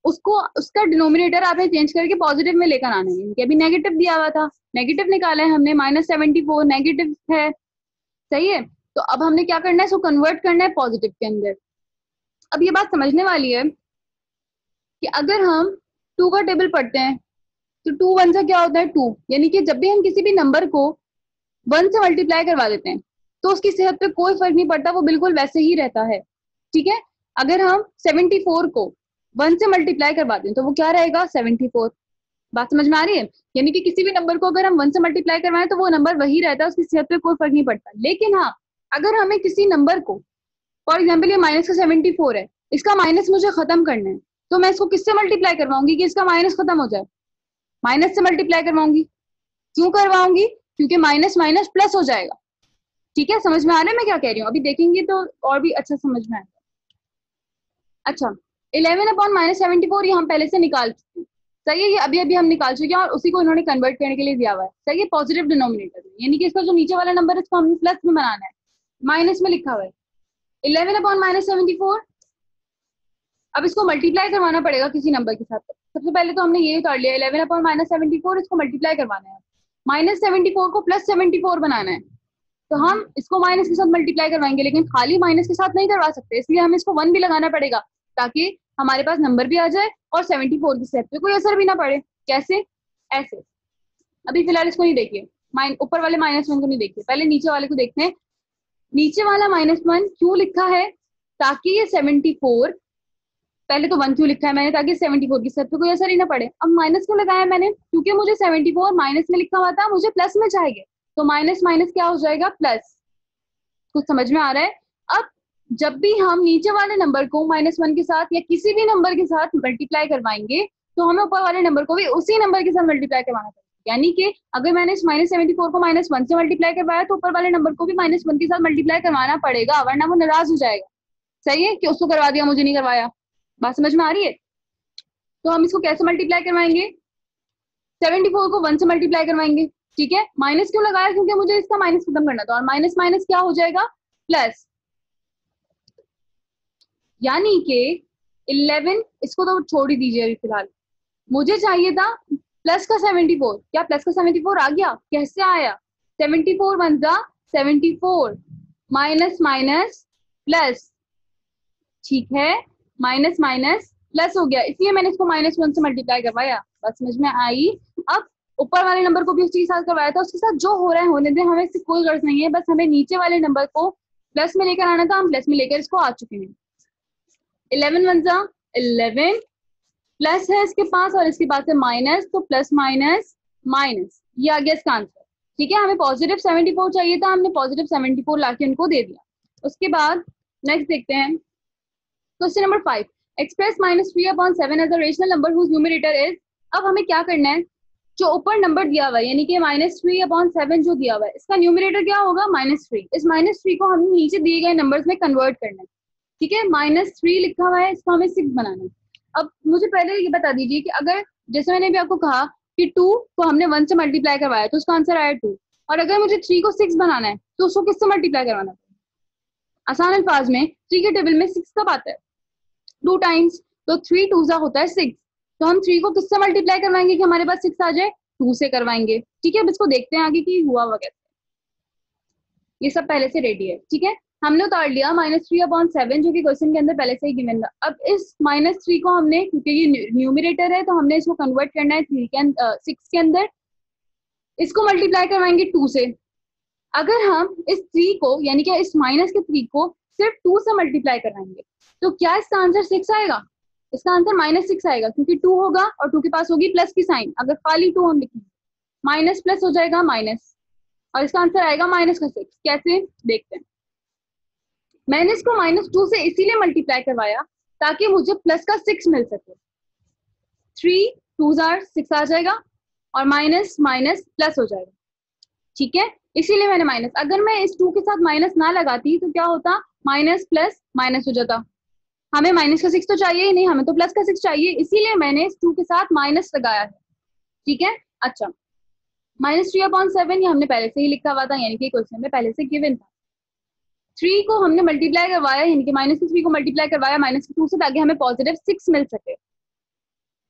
S1: उसको उसका डिनोमिनेटर आपने चेंज करके पॉजिटिव में लेकर आना है। इनके अभी नेगेटिव दिया हुआ था, नेगेटिव निकाला है हमने, माइनस सेवेंटी फोर नेगेटिव है, सही है। तो अब हमने क्या करना है, इसको कन्वर्ट करना है पॉजिटिव के अंदर। अब ये बात समझने वाली है कि अगर हम टू का टेबल पढ़ते हैं तो टू वन से क्या होता है टू, यानी कि जब भी हम किसी भी नंबर को वन से मल्टीप्लाई करवा देते हैं तो उसकी सेहत पे कोई फर्क नहीं पड़ता, वो बिल्कुल वैसे ही रहता है, ठीक है। अगर हम सेवेंटी फोर को वन से मल्टीप्लाई करवा दें तो वो क्या रहेगा, सेवेंटी फोर। बात समझ में आ रही है? यानी कि किसी भी नंबर को अगर हम वन से मल्टीप्लाई करवाएं तो वो नंबर वही रहता है, उसकी सेहत पे कोई फर्क नहीं पड़ता। लेकिन हाँ, अगर हमें किसी नंबर को, फॉर एग्जाम्पल ये माइनस का सेवेंटी फोर है, इसका माइनस मुझे खत्म करना है, तो मैं इसको किससे मल्टीप्लाई करवाऊंगी कि इसका माइनस खत्म हो जाए, माइनस से मल्टीप्लाई करवाऊंगी। क्यों करवाऊंगी, क्योंकि माइनस माइनस प्लस हो जाएगा, ठीक है। समझ में आ रहा है मैं क्या कह रही हूँ? अभी देखेंगे तो और भी अच्छा समझ में आएगा। अच्छा, eleven upon minus seventy four ये हम पहले से निकाल चुके हैं, सही है, ये अभी अभी हम निकाल चुके हैं और उसी को इन्होंने कन्वर्ट करने के लिए दिया हुआ है, सही है, पॉजिटिव डिनोमिनेटर में, यानी कि इसका जो नीचे वाला नंबर है इसको हमने प्लस में बनाना है, माइनस में लिखा हुआ है eleven upon minus seventy four. अब इसको मल्टीप्लाई करवाना पड़ेगा किसी नंबर के साथ। सबसे पहले तो हमने ये उतार लिया eleven upon minus seventy four, इसको मल्टीप्लाई करवाना है, माइनस सेवेंटी फोर को प्लस सेवेंटी फोर बनाना है, तो हम इसको माइनस के साथ मल्टीप्लाई करवाएंगे, लेकिन खाली माइनस के साथ नहीं करवा सकते, इसलिए हमें इसको वन भी लगाना पड़ेगा ताकि हमारे पास नंबर भी आ जाए और सेवेंटी फोर की सेट पे कोई असर भी ना पड़े। कैसे? ऐसे। अभी फिलहाल इसको नहीं देखिए, माइन ऊपर वाले माइनस वन को नहीं देखिए, पहले नीचे वाले को देखते हैं। नीचे वाला माइनस वन क्यों लिखा है, ताकि ये सेवेंटी फोर, पहले तो वन क्यों लिखा है मैंने, ताकि सेवेंटी फोर की सेट पे कोई असर ही ना पड़े। अब माइनस क्यों लगाया मैंने, क्योंकि मुझे सेवेंटी फोर माइनस में लिखा हुआ था, मुझे प्लस में चाहिए, तो माइनस माइनस क्या हो जाएगा, प्लस। कुछ समझ में आ रहा है? अब जब भी हम नीचे वाले नंबर को माइनस वन के साथ या किसी भी नंबर के साथ मल्टीप्लाई करवाएंगे तो हमें ऊपर वाले नंबर को भी उसी नंबर के साथ मल्टीप्लाई करवाना पड़ेगा। यानी कि अगर मैंने इस माइनस सेवेंटी फोर को माइनस वन से मल्टीप्लाई करवाया तो ऊपर वाले नंबर को भी माइनस वन के साथ मल्टीप्लाई करवाना पड़ेगा, वरना वो नाराज हो जाएगा, सही है, कि उसको करवा दिया मुझे नहीं करवाया। बात समझ में आ रही है? तो हम इसको कैसे मल्टीप्लाई करवाएंगे, सेवेंटी फोर को वन से मल्टीप्लाई करवाएंगे, ठीक है। माइनस क्यों लगाया, क्योंकि मुझे इसका माइनस खत्म करना था, और माइनस माइनस क्या हो जाएगा, प्लस। यानी कि इलेवन, इसको तो छोड़ ही दीजिए अभी फिलहाल, मुझे चाहिए था प्लस का सेवेंटी फोर। क्या प्लस का सेवेंटी फोर आ गया? कैसे आया, सेवेंटी फोर वन जा seventy four, minus minus plus, ठीक है, माइनस माइनस प्लस हो गया, इसलिए मैंने इसको माइनस वन से मल्टीप्लाई करवाया। बात समझ में आई? अब ऊपर वाले नंबर को भी उसके साथ करवाया था, उसके साथ जो हो रहा है होने दें, हमें इससे कोई गर्ज नहीं है, बस हमें नीचे वाले नंबर को प्लस में लेकर आना था, हम प्लस में लेकर इसको आ चुके हैं। इलेवन वन जा इलेवन, प्लस है इसके पास और इसके पास है माइनस, तो प्लस माइनस माइनस, ये आ गया इसका आंसर, ठीक है। हमें पॉजिटिव सेवेंटी फोर चाहिए था, हमने पॉजिटिव सेवेंटी फोर लाके उनको दे दिया। उसके बाद नेक्स्ट देखते हैं question number five, express minus three upon seven as a rational number whose numerator is. अब हमें क्या करना है, जो ऊपर नंबर दिया हुआ है यानी कि माइनस थ्री अपॉन सेवन जो दिया हुआ है, इसका न्यूमरेटर क्या होगा, माइनस थ्री। इस माइनस थ्री को हमें नीचे दिए गए नंबर्स में कन्वर्ट करना है, ठीक है। माइनस थ्री लिखा हुआ है, इसको हमें सिक्स बनाना है। अब मुझे पहले ये बता दीजिए कि अगर, जैसे मैंने भी आपको कहा कि टू को हमने वन से मल्टीप्लाई करवाया तो उसका आंसर आया टू, और अगर मुझे थ्री को सिक्स बनाना है तो उसको किससे मल्टीप्लाई करवाना है? आसान अल्फाज में थ्री के टेबल में सिक्स कब आता है, टू टाइम्स, तो थ्री टू जा होता है सिक्स, तो हम थ्री को किससे मल्टीप्लाई करवाएंगे कि हमारे पास सिक्स आ जाए, टू से करवाएंगे, ठीक है। अब इसको देखते हैं आगे की हुआ वगैरह, ये सब पहले से रेडी है, ठीक है। हमने उतार लिया माइनस थ्री अपॉन सेवन जो कि क्वेश्चन के अंदर पहले से ही गिवन था। अब इस माइनस थ्री को हमने, क्योंकि ये न्यूमरेटर है तो हमने इसको कन्वर्ट करना है थ्री के अंदर, सिक्स के अंदर, इसको मल्टीप्लाई करवाएंगे टू से। अगर हम इस थ्री को यानी कि इस माइनस के थ्री को सिर्फ टू से मल्टीप्लाई कराएंगे तो क्या इसका आंसर सिक्स आएगा? इसका आंसर माइनस सिक्स आएगा, क्योंकि टू होगा और टू के पास होगी प्लस की साइन। अगर खाली टू हम लिखेंगे माइनस प्लस हो जाएगा माइनस, और इसका आंसर आएगा माइनस का सिक्स। कैसे, देखते हैं। मैंने इसको माइनस टू से इसीलिए मल्टीप्लाई करवाया ताकि मुझे प्लस का सिक्स मिल सके। थ्री टू जार सिक्स आ जाएगा और माइनस माइनस प्लस हो जाएगा, ठीक है, इसीलिए मैंने माइनस। अगर मैं इस टू के साथ माइनस ना लगाती तो क्या होता, माइनस प्लस माइनस हो जाता। हमें माइनस का सिक्स तो चाहिए ही नहीं, हमें तो प्लस का सिक्स चाहिए, इसीलिए मैंने इस टू के साथ माइनस लगाया है, ठीक है। अच्छा, माइनस थ्री अपॉन सेवन ये हमने पहले से ही लिखा हुआ था, यानी कि क्वेश्चन में पहले से गिवन था। थ्री को हमने मल्टीप्लाई करवाया, यानी कि माइनस थ्री को मल्टीप्लाई करवाया माइनस टू से, ताकि हमें पॉजिटिव सिक्स मिल सके।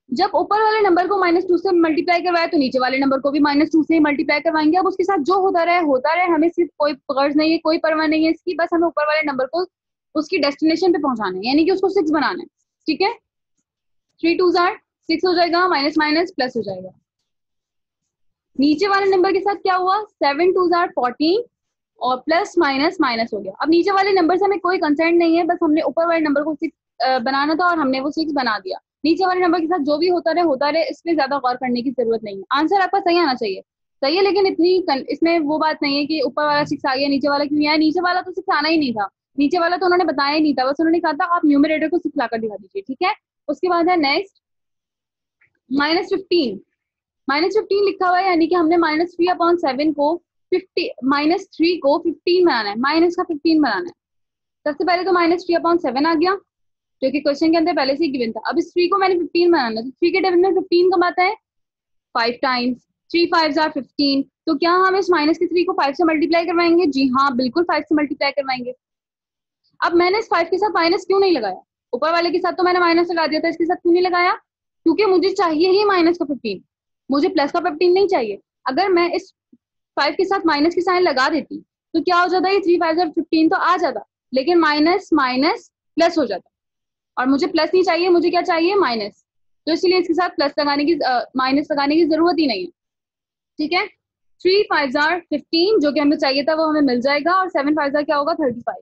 S1: जब ऊपर वाले नंबर को माइनस टू से मल्टीप्लाई करवाया तो नीचे वाले नंबर को भी माइनस टू से ही मल्टीप्लाई करवाएंगे। अब उसके साथ जो होता रहे होता रहे, हमें सिर्फ कोई गर्ज नहीं है, कोई परवाह नहीं है इसकी, बस हमें ऊपर वाले नंबर को उसकी डेस्टिनेशन पे पहुंचाना है, यानी कि उसको सिक्स बनाना है। ठीक है, थ्री टू जार सिक्स हो जाएगा, माइनस माइनस प्लस हो जाएगा। नीचे वाले नंबर के साथ क्या हुआ, सेवन टू जार फोर्टीन और प्लस माइनस माइनस हो गया। अब नीचे वाले नंबर से हमें कोई कंसर्न नहीं है, बस हमने ऊपर वाले नंबर को सिक्स बनाना था और हमने वो सिक्स बना दिया। नीचे वाले नंबर के साथ जो भी होता रहे होता रहे, इसमें ज्यादा गौर करने की जरूरत नहीं है। आंसर आपका सही आना चाहिए, सही है, लेकिन इतनी इसमें वो बात नहीं है कि ऊपर वाला सिक्स आ गया नीचे वाला क्यों आया। नीचे वाला तो सिक्स आना ही नहीं था, नीचे वाला तो उन्होंने बताया ही नहीं था, बस उन्होंने कहा था आप न्यूमरेटर को सिक्स लाकर दिखा दीजिए। ठीक है, उसके बाद है next minus fifteen. Minus fifteen लिखा हुआ है, यानी कि हमने माइनस थ्री अपॉन सेवन को फिफ्टी माइनस थ्री को फिफ्टीन बनाना है, माइनस का फिफ्टीन बनाना है। सबसे पहले तो माइनस थ्री अपॉन सेवन आ गया, जो कि क्वेश्चन के अंदर पहले से ही गिवन था। अब इस थ्री को मैंने फिफ्टीन बनाना है, तो थ्री के टेबल में फिफ्टीन कब आता है, five times, three five are fifteen. तो क्या हम इस माइनस के थ्री को फाइव से मल्टीप्लाई करवाएंगे, जी हाँ बिल्कुल फाइव से मल्टीप्लाई करवाएंगे। अब मैंने इस फाइव के साथ माइनस क्यों नहीं लगाया, ऊपर वाले के साथ तो मैंने माइनस लगा दिया था, इसके साथ क्यों नहीं लगाया, क्योंकि मुझे चाहिए ही माइनस का फिफ्टीन, मुझे प्लस का फिफ्टीन नहीं चाहिए। अगर मैं इस फाइव के साथ माइनस की साइन लगा देती तो क्या हो जाता है, थ्री फाइव आर फिफ्टीन तो आ जाता, लेकिन माइनस माइनस प्लस हो जाता, और मुझे प्लस नहीं चाहिए, मुझे क्या चाहिए, माइनस। तो इसलिए इसके साथ प्लस लगाने की माइनस लगाने की जरूरत ही नहीं है। ठीक है, थ्री फाइव जार फिफ्टीन जो कि हमें चाहिए था वो हमें मिल जाएगा, और सेवन फाइव जार क्या होगा, थर्टी फाइव।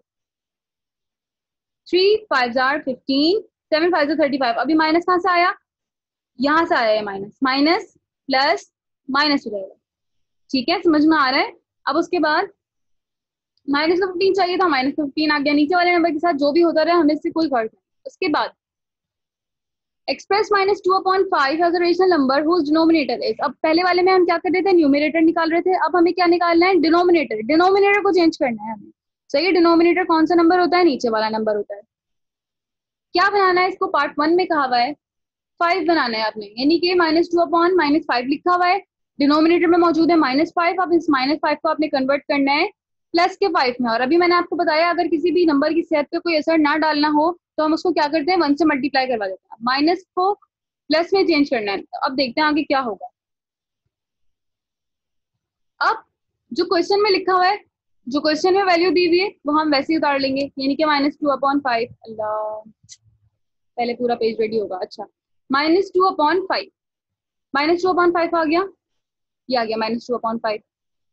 S1: थ्री फाइव जार फिफ्टीन, सेवन फाइव जार थर्टी फाइव। अभी माइनस कहाँ से आया, यहाँ से आया है माइनस, माइनस प्लस माइनस हो जाएगा। ठीक है, समझ में आ रहा है। अब उसके बाद माइनस का फिफ्टीन चाहिए था, माइनस का फिफ्टीन आ गया। नीचे वाले नंबर के साथ जो भी होता रहे हमें इससे कोई फर्क नहीं। उसके बाद express minus two upon five as a rational number whose denominator is. अब पहले वाले में हम क्या कर रहे थे, न्यूमरेटर निकाल रहे थे, अब हमें क्या निकालना है, डिनोमिनेटर। डिनोमिनेटर को चेंज करना है हमें। सही है, डिनोमिनेटर कौन सा नंबर होता है, नीचे वाला नंबर होता है। क्या बनाना है, इसको पार्ट वन में कहा हुआ है फाइव बनाना है आपने, यानी कि minus two upon minus five लिखा हुआ है, डिनोमिनेटर में मौजूद है माइनस फाइव। अब इस माइनस फाइव को आपने कन्वर्ट करना है प्लस के फाइव में। और अभी मैंने आपको बताया अगर किसी भी नंबर की सेहत पे कोई असर ना डालना हो तो हम उसको क्या करते हैं, वन से मल्टीप्लाई करवा देते हैं। माइनस को प्लस में चेंज करना है। तो अब देखते हैं आगे क्या होगा। अब जो क्वेश्चन में लिखा हुआ है, जो क्वेश्चन में वैल्यू दी हुई है वो हम वैसे ही उतार लेंगे, यानी कि माइनस टू अपॉन फाइव। अल्लाह, पहले पूरा पेज रेडी होगा। अच्छा, minus two upon five, minus two upon five आ गया, ये आ गया माइनस टू अपॉन फाइव।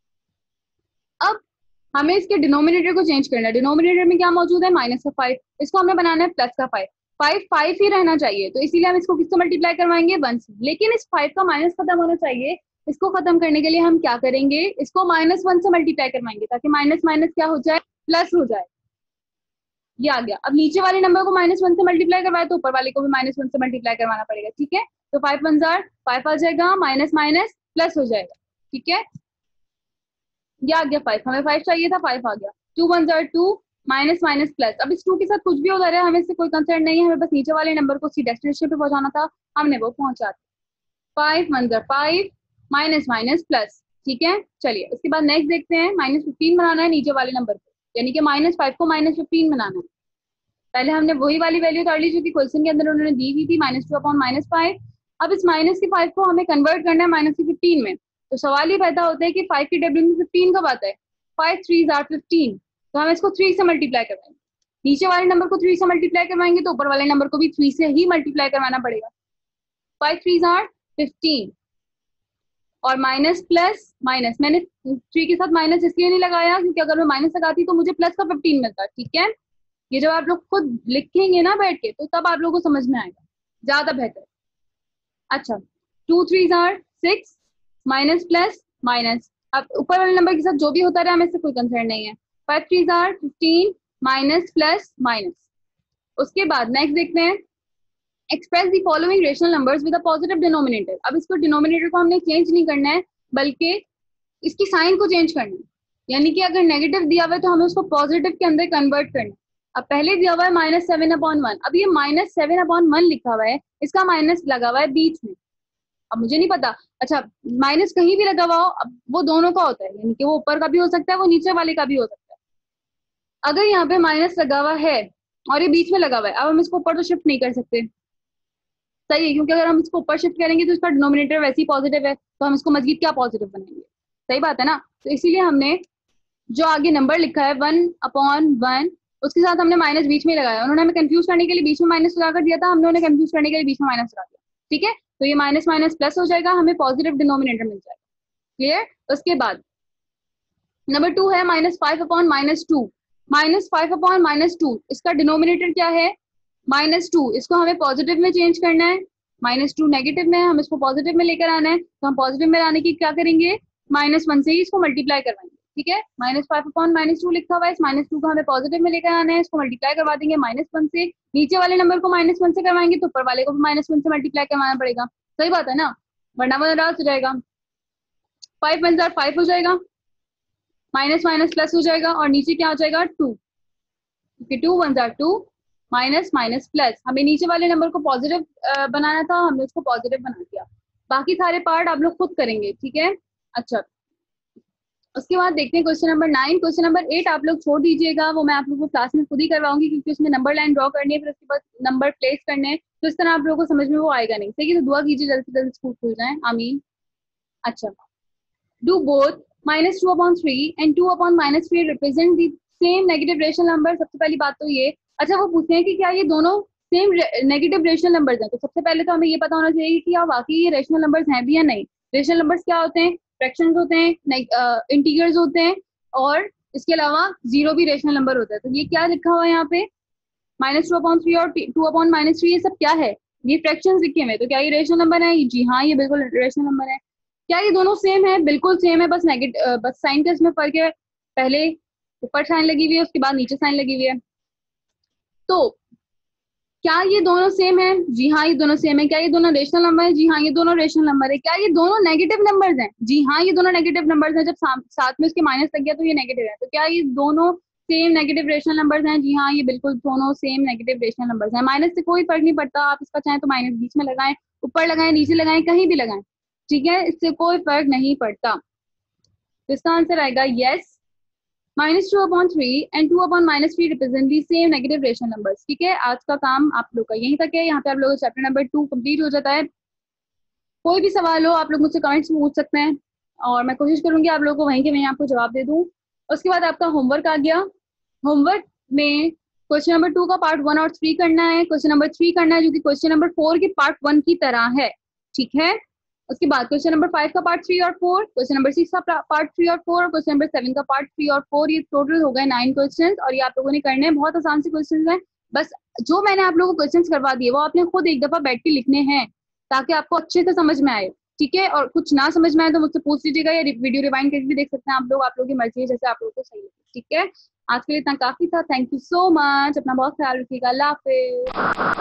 S1: अब हमें इसके डिनोमिनेटर को चेंज करना है। डिनोमिनेटर में क्या मौजूद है, माइनस का फाइव, इसको हमें बनाना है प्लस का फाइव। फाइव फाइव ही रहना चाहिए, तो इसीलिए हम इसको किससे मल्टीप्लाई करवाएंगे, वन से। लेकिन इस फाइव का माइनस खत्म होना चाहिए, इसको खत्म करने के लिए हम क्या करेंगे, इसको माइनस वन से मल्टीप्लाई करवाएंगे, ताकि माइनस माइनस क्या हो जाए, प्लस हो जाए। ये आ गया। अब नीचे वाले नंबर को माइनस वन से मल्टीप्लाई करवाए तो ऊपर वाले को भी माइनस वन से मल्टीप्लाई करवाना पड़ेगा। ठीक है, तो फाइव वन जार फाइव आ जाएगा, माइनस माइनस प्लस हो जाएगा। ठीक है, ये आ गया फाइव, हमें फाइव चाहिए था, फाइव आ गया। टू वन जार टू, माइनस माइनस प्लस। अब इस टू के साथ कुछ भी हो रहा है हमें इससे कोई कंसर्न नहीं है, हमें बस नीचे वाले नंबर को सी डेस्टिनेशन पे पहुंचाना था, हमने वो पहुंचा दिया। फाइव वन जार फाइव, माइनस माइनस प्लस। ठीक है, चलिए उसके बाद नेक्स्ट देखते हैं। माइनस फिफ्टीन बनाना है नीचे वाले नंबर को, यानी कि माइनस फाइव को माइनस फिफ्टीन बनाना है। पहले हमने वही वाली वैल्यू उतार ली जो कि क्वेश्चन के अंदर उन्होंने दी हुई थी, minus two upon minus five. अब इस माइनस के फाइव को हमें कन्वर्ट करना है माइनस की फिफ्टीन में। तो सवाल ये पैदा होता है कि फाइव की टेबल में फिफ्टीन कब आता है, फाइव थ्री जार फिफ्टीन। तो हम इसको थ्री से मल्टीप्लाई करवाएंगे, नीचे वाले नंबर को थ्री से मल्टीप्लाई करवाएंगे तो ऊपर वाले नंबर को भी थ्री से ही मल्टीप्लाई करवाना पड़ेगा। फाइव थ्री जार फिफ्टीन और माइनस प्लस माइनस। मैंने थ्री के साथ माइनस इसलिए नहीं लगाया क्योंकि अगर मैं माइनस लगाती तो मुझे प्लस का फिफ्टीन मिलता। ठीक है, ये जब आप लोग खुद लिखेंगे ना बैठ के तो तब आप लोगों को समझ में आएगा, ज्यादा बेहतर। अच्छा, टू थ्री जार सिक्स, माइनस प्लस माइनस। अब ऊपर वाले नंबर के साथ जो भी होता रहा हमें इससे कोई कंसर्न नहीं है। फाइव थ्री जार फिफ्टीन, माइनस प्लस माइनस। उसके बाद नेक्स्ट देखते हैं, express the following rational numbers with a positive denominator. अब इसको डिनोमिनेटर को हमने चेंज नहीं करना है, बल्कि इसकी साइन को चेंज करना है। यानी कि अगर नेगेटिव दिया हुआ है तो हमें उसको पॉजिटिव के अंदर कन्वर्ट करना है। अब पहले दिया हुआ है माइनस सेवन अपॉन वन, अब ये माइनस सेवन अपॉन वन लिखा हुआ है, इसका माइनस लगा हुआ है बीच में। अब मुझे नहीं पता, अच्छा माइनस कहीं भी लगा हुआ हो, अब वो दोनों का होता है, यानी कि वो ऊपर का भी हो सकता है, वो नीचे वाले का भी हो सकता है। अगर यहाँ पे माइनस लगा हुआ है और ये बीच में लगा हुआ है, अब हम इसको ऊपर तो शिफ्ट नहीं कर सकते, सही है, क्योंकि अगर हम इसको ऊपर शिफ्ट करेंगे तो इसका डिनोमिनेटर वैसे ही पॉजिटिव है, तो हम इसको मजीद क्या पॉजिटिव बनाएंगे। सही बात है ना। तो इसीलिए हमने जो आगे नंबर लिखा है वन अपॉन वन, उसके साथ हमने माइनस बीच में लगाया। उन्होंने हमें कंफ्यूज करने के लिए बीच में माइनस लगा कर दिया था, हमने उन्हें कंफ्यूज करने के लिए बीच में माइनस लगा दिया। ठीक है, तो ये माइनस माइनस प्लस हो जाएगा, हमें पॉजिटिव डिनोमिनेटर मिल जाएगा। क्लियर। उसके बाद नंबर टू है minus five upon minus two. Minus five upon minus two, इसका डिनोमिनेटर क्या है, माइनस टू। इसको हमें पॉजिटिव में चेंज करना है, माइनस टू नेगेटिव में, हम इसको पॉजिटिव में लेकर आना है। तो हम पॉजिटिव में लाने की क्या करेंगे, माइनस वन से ही इसको मल्टीप्लाई करवाएंगे। ठीक है, minus five upon minus two लिखा हुआ है, इस माइनस टू को हमें पॉजिटिव में लेकर आना है, इसको मल्टीप्लाई करवा देंगे माइनस वन से। नीचे वाले नंबर को माइनस वन से करवाएंगे तो ऊपर वाले को भी माइनस वन से मल्टीप्लाई करवाना पड़ेगा। सही बात है ना, वरना वो नाराज हो जाएगा। फाइव वन जार फाइव हो जाएगा, माइनस माइनस प्लस हो जाएगा, और नीचे क्या हो जाएगा, टू, क्योंकि टू वन जार टू, माइनस माइनस प्लस। हमें नीचे वाले नंबर को पॉजिटिव बनाना था, हमने उसको पॉजिटिव बना दिया। बाकी सारे पार्ट आप लोग खुद करेंगे। ठीक है, अच्छा उसके बाद देखते हैं question number nine. Question number eight आप लोग छोड़ दीजिएगा, वो मैं आप लोगों को क्लास में खुद ही करवाऊंगी, क्योंकि उसमें नंबर लाइन ड्रॉ करनी है, फिर उसके बाद नंबर प्लेस करने हैं, तो इस तरह आप लोगों को समझ में वो आएगा नहीं। सही है, तो दुआ कीजिए जल्दी से जल्दी स्कूल खुल जाए, आमीन। अच्छा, do both minus two upon three and two upon minus three represent the same negative rational number. सबसे पहली बात तो ये, अच्छा वो पूछते हैं कि क्या ये दोनों सेम नेगेटिव रेशनल नंबर्स हैं। तो सबसे पहले तो हमें ये पता होना चाहिए कि क्या वाकई ये रेशनल नंबर्स हैं भी या नहीं। रेशनल नंबर्स क्या होते हैं, फ्रैक्शंस होते हैं, इंटीजर्स होते हैं, और इसके अलावा जीरो भी रेशनल नंबर होता है। तो ये क्या लिखा हुआ है यहाँ पे, माइनस टू अपॉन थ्री और टू अपॉन माइनस थ्री, ये सब क्या है, ये फ्रैक्शंस लिखे हुए। तो क्या ये रेशनल नंबर है, जी हाँ ये बिल्कुल रेशनल नंबर है। क्या ये दोनों सेम है, बिल्कुल सेम है, बस नेगेटिव बस साइन का इसमें फर्क है, पहले ऊपर साइन लगी हुई है, उसके बाद नीचे साइन लगी हुई है। तो क्या ये दोनों सेम है, जी हाँ ये दोनों सेम है। क्या ये दोनों रेशनल नंबर है, जी हाँ ये दोनों रेशनल नंबर है। क्या ये दोनों नेगेटिव नंबर्स हैं, जी हाँ ये दोनों नेगेटिव नंबर्स हैं, जब सा, साथ में उसके माइनस लग गया तो ये नेगेटिव है। तो क्या ये दोनों सेम नेगेटिव रेशनल नंबर्स हैं, जी हाँ ये बिल्कुल दोनों सेम नेगेटिव रेशनल नंबर्स हैं। माइनस से कोई फर्क नहीं पड़ता, आप इसका चाहें तो माइनस बीच में लगाएं, ऊपर लगाएं, नीचे लगाएं, कहीं भी लगाएं, ठीक है, इससे कोई फर्क नहीं पड़ता। तो इसका आंसर आएगा yes, minus two upon three and two upon minus three represent the same negative rational numbers. ठीक है, आज का काम आप लोग का यहीं तक है, यहाँ पे आप लोगों का चैप्टर नंबर टू कंप्लीट हो जाता है। कोई भी सवाल हो आप लोग मुझसे कमेंट्स में पूछ सकते हैं, और मैं कोशिश करूंगी आप लोगों को वहीं के वहीं आपको जवाब दे दूं। उसके बाद आपका होमवर्क आ गया। होमवर्क में क्वेश्चन नंबर टू का पार्ट वन और थ्री करना है, क्वेश्चन नंबर थ्री करना है जो कि क्वेश्चन नंबर फोर के पार्ट वन की तरह है। ठीक है, उसके बाद क्वेश्चन नंबर फाइव का पार्ट थ्री और फोर, क्वेश्चन नंबर सिक्स का पार्ट थ्री और फोर, और क्वेश्चन नंबर सेवन का पार्ट थ्री और फोर। ये टोटल हो गए नाइन क्वेश्चन, और ये आप लोगों ने करने हैं। बहुत आसान से क्वेश्चन हैं, बस जो मैंने आप लोगों को क्वेश्चन करवा दिए वो आपने खुद एक दफा बैठ के लिखने हैं, ताकि आपको अच्छे से समझ में आए। ठीक है, और कुछ ना समझ में आए तो मुझसे पूछ लीजिएगा, या वीडियो रिवाइंड करके भी देख सकते हैं आप लोग, आप लोगों की मर्जी है, जैसे आप लोगों को सही लगे। ठीक है, आज के लिए इतना काफी था। थैंक यू सो मच, अपना बहुत ख्याल रखिएगा, अल्लाह हाफिज।